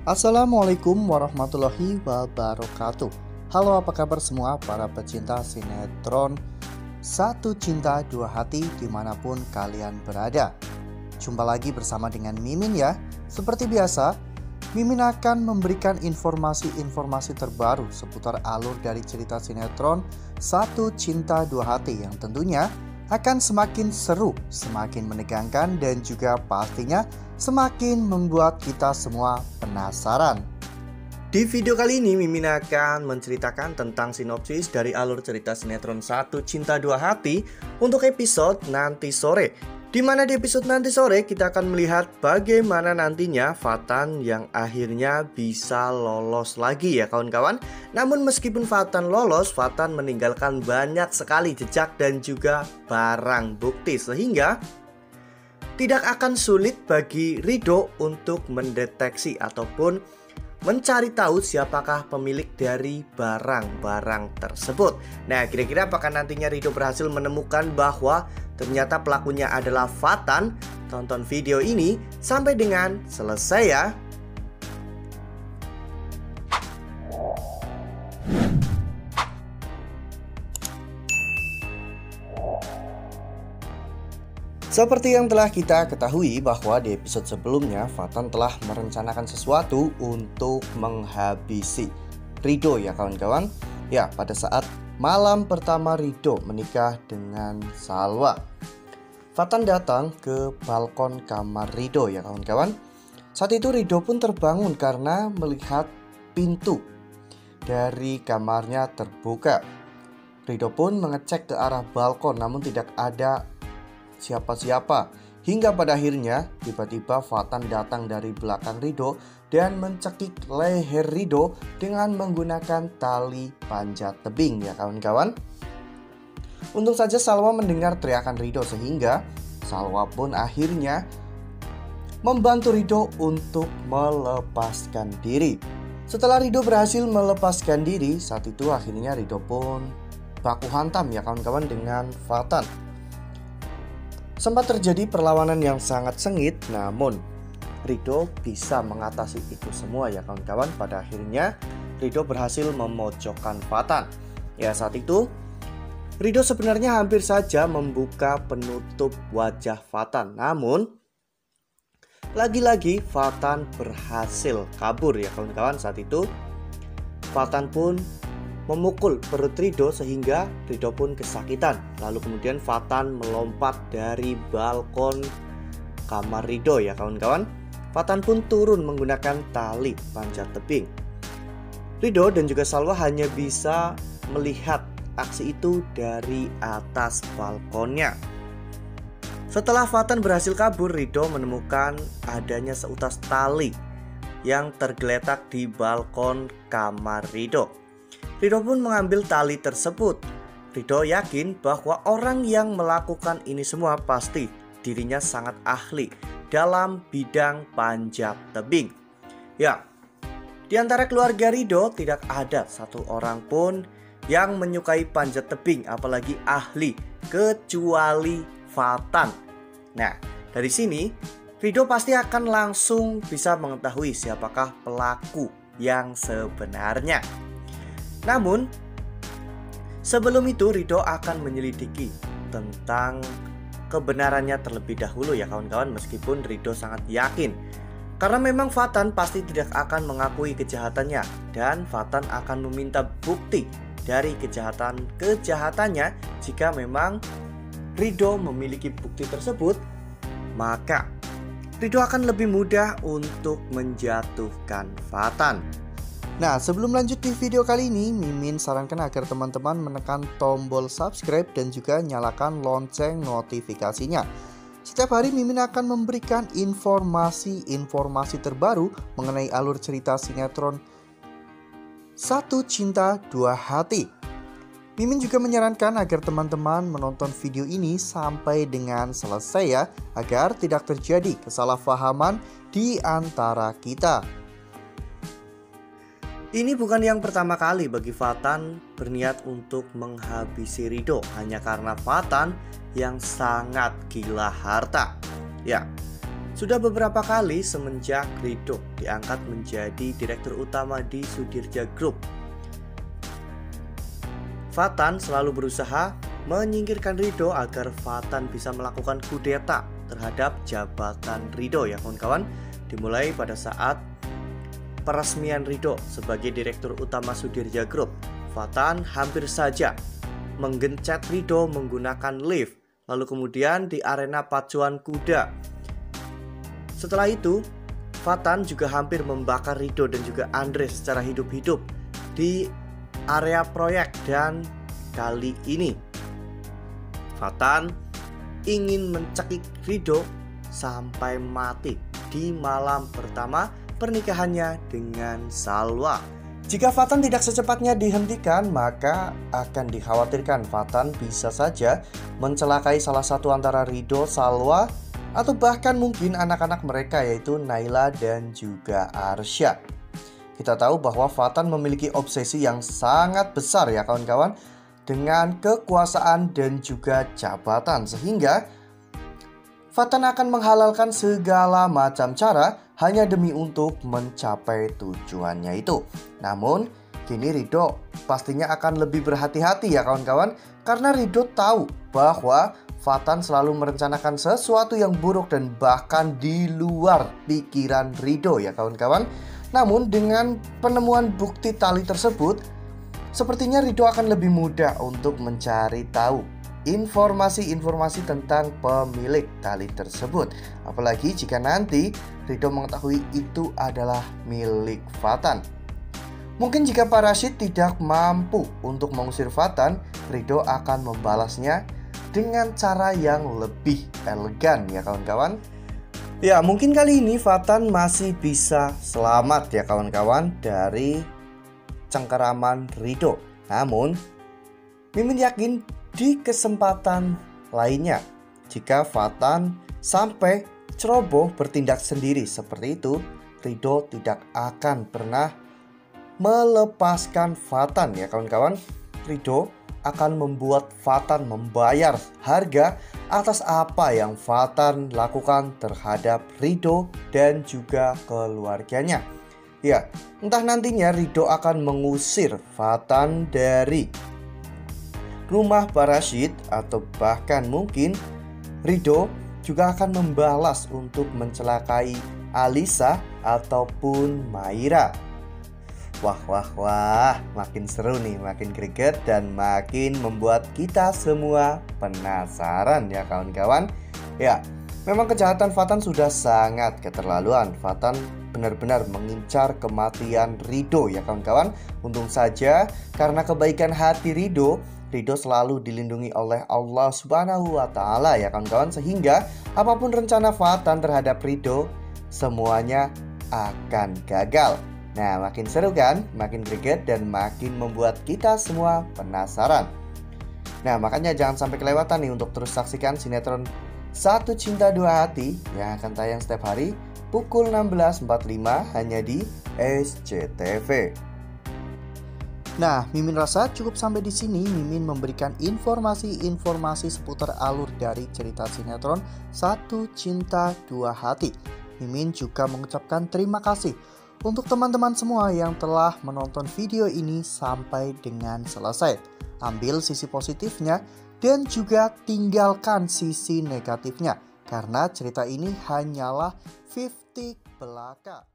Assalamualaikum warahmatullahi wabarakatuh. Halo, apa kabar semua para pecinta sinetron Satu Cinta Dua Hati dimanapun kalian berada. Jumpa lagi bersama dengan Mimin ya. Seperti biasa, Mimin akan memberikan informasi-informasi terbaru seputar alur dari cerita sinetron Satu Cinta Dua Hati yang tentunya akan semakin seru, semakin menegangkan, dan juga pastinya semakin membuat kita semua penasaran. Di video kali ini Mimin akan menceritakan tentang sinopsis dari alur cerita sinetron Satu Cinta Dua Hati untuk episode nanti sore. Di mana di episode nanti sore kita akan melihat bagaimana nantinya Fatan yang akhirnya bisa lolos lagi ya kawan-kawan. Namun meskipun Fatan lolos, Fatan meninggalkan banyak sekali jejak dan juga barang bukti, sehingga tidak akan sulit bagi Ridho untuk mendeteksi ataupun mencari tahu siapakah pemilik dari barang-barang tersebut. Nah, kira-kira apakah nantinya Ridho berhasil menemukan bahwa ternyata pelakunya adalah Fatan? Tonton video ini sampai dengan selesai ya. Seperti yang telah kita ketahui bahwa di episode sebelumnya Fatan telah merencanakan sesuatu untuk menghabisi Ridho ya kawan-kawan. Ya, pada saat malam pertama Ridho menikah dengan Salwa, Fatan datang ke balkon kamar Ridho ya kawan-kawan. Saat itu Ridho pun terbangun karena melihat pintu dari kamarnya terbuka. Ridho pun mengecek ke arah balkon namun tidak ada siapa-siapa, hingga pada akhirnya tiba-tiba Fatan datang dari belakang Ridho dan mencekik leher Ridho dengan menggunakan tali panjat tebing ya kawan-kawan. Untung saja Salwa mendengar teriakan Ridho sehingga Salwa pun akhirnya membantu Ridho untuk melepaskan diri. Setelah Ridho berhasil melepaskan diri, saat itu akhirnya Ridho pun baku hantam ya kawan-kawan dengan Fatan. Sempat terjadi perlawanan yang sangat sengit, namun Ridho bisa mengatasi itu semua ya kawan-kawan. Pada akhirnya Ridho berhasil memojokkan Fatan. Ya, saat itu Ridho sebenarnya hampir saja membuka penutup wajah Fatan, namun lagi-lagi Fatan berhasil kabur ya kawan-kawan. Saat itu Fatan pun memukul perut Ridho sehingga Ridho pun kesakitan. Lalu kemudian Fatan melompat dari balkon kamar Ridho ya kawan-kawan. Fatan pun turun menggunakan tali panjat tebing. Ridho dan juga Salwa hanya bisa melihat aksi itu dari atas balkonnya. Setelah Fatan berhasil kabur, Ridho menemukan adanya seutas tali yang tergeletak di balkon kamar Ridho. Ridho pun mengambil tali tersebut. Ridho yakin bahwa orang yang melakukan ini semua pasti dirinya sangat ahli dalam bidang panjat tebing. Ya, di antara keluarga Ridho tidak ada satu orang pun yang menyukai panjat tebing, apalagi ahli, kecuali Fatan. Nah, dari sini Ridho pasti akan langsung bisa mengetahui siapakah pelaku yang sebenarnya. Namun, sebelum itu Ridho akan menyelidiki tentang kebenarannya terlebih dahulu ya kawan-kawan, meskipun Ridho sangat yakin. Karena memang Fatan pasti tidak akan mengakui kejahatannya, dan Fatan akan meminta bukti dari kejahatannya. Jika memang Ridho memiliki bukti tersebut, maka Ridho akan lebih mudah untuk menjatuhkan Fatan. Nah, sebelum lanjut di video kali ini, Mimin sarankan agar teman-teman menekan tombol subscribe dan juga nyalakan lonceng notifikasinya. Setiap hari Mimin akan memberikan informasi terbaru mengenai alur cerita sinetron Satu Cinta Dua Hati. Mimin juga menyarankan agar teman-teman menonton video ini sampai dengan selesai ya, agar tidak terjadi kesalahpahaman di antara kita. Ini bukan yang pertama kali bagi Fatan berniat untuk menghabisi Ridho hanya karena Fatan yang sangat gila harta. Ya, Sudah beberapa kali semenjak Ridho diangkat menjadi direktur utama di Sudirja Group, Fatan selalu berusaha menyingkirkan Ridho agar Fatan bisa melakukan kudeta terhadap jabatan Ridho ya kawan-kawan. Dimulai pada saat peresmian Ridho sebagai direktur utama Sudirja Group, Fatan hampir saja menggencet Ridho menggunakan lift, lalu kemudian di arena pacuan kuda. Setelah itu, Fatan juga hampir membakar Ridho dan juga Andre secara hidup-hidup di area proyek, dan kali ini Fatan ingin mencekik Ridho sampai mati di malam pertama pernikahannya dengan Salwa. Jika Fatan tidak secepatnya dihentikan, maka akan dikhawatirkan Fatan bisa saja mencelakai salah satu antara Ridho, Salwa, atau bahkan mungkin anak-anak mereka, yaitu Naila dan juga Arsya. Kita tahu bahwa Fatan memiliki obsesi yang sangat besar ya kawan-kawan dengan kekuasaan dan juga jabatan, sehingga Fatan akan menghalalkan segala macam cara hanya demi untuk mencapai tujuannya itu. Namun kini Ridho pastinya akan lebih berhati-hati ya kawan-kawan, karena Ridho tahu bahwa Fatan selalu merencanakan sesuatu yang buruk dan bahkan di luar pikiran Ridho ya kawan-kawan. Namun dengan penemuan bukti tali tersebut, sepertinya Ridho akan lebih mudah untuk mencari tahu informasi-informasi tentang pemilik tali tersebut. Apalagi jika nanti Ridho mengetahui itu adalah milik Fatan. Mungkin jika Pak Rashid tidak mampu untuk mengusir Fatan, Ridho akan membalasnya dengan cara yang lebih elegan ya kawan-kawan. Ya, mungkin kali ini Fatan masih bisa selamat ya kawan-kawan dari cengkeraman Ridho. Namun Mimin yakin di kesempatan lainnya, jika Fatan sampai ceroboh bertindak sendiri seperti itu, Ridho tidak akan pernah melepaskan Fatan ya kawan-kawan. Ridho akan membuat Fatan membayar harga atas apa yang Fatan lakukan terhadap Ridho dan juga keluarganya. Ya, entah nantinya Ridho akan mengusir Fatan dari rumah Pak Rashid, atau bahkan mungkin Ridho juga akan membalas untuk mencelakai Alisa ataupun Maira. Wah, makin seru nih, makin greget dan makin membuat kita semua penasaran ya kawan-kawan. Ya, memang kejahatan Fatan sudah sangat keterlaluan. Fatan benar-benar mengincar kematian Ridho ya kawan-kawan. Untung saja karena kebaikan hati Ridho selalu dilindungi oleh Allah Subhanahu wa Ta'ala ya kawan-kawan, sehingga apapun rencana Fatan terhadap Ridho, semuanya akan gagal. Nah, makin seru kan, makin greget dan makin membuat kita semua penasaran. Nah, makanya jangan sampai kelewatan nih untuk terus saksikan sinetron Satu Cinta Dua Hati yang akan tayang setiap hari pukul 16.45 hanya di SCTV. Nah, Mimin rasa cukup sampai di sini. Mimin memberikan informasi-informasi seputar alur dari cerita sinetron Satu Cinta Dua Hati. Mimin juga mengucapkan terima kasih untuk teman-teman semua yang telah menonton video ini sampai dengan selesai. Ambil sisi positifnya dan juga tinggalkan sisi negatifnya, karena cerita ini hanyalah 50 belaka.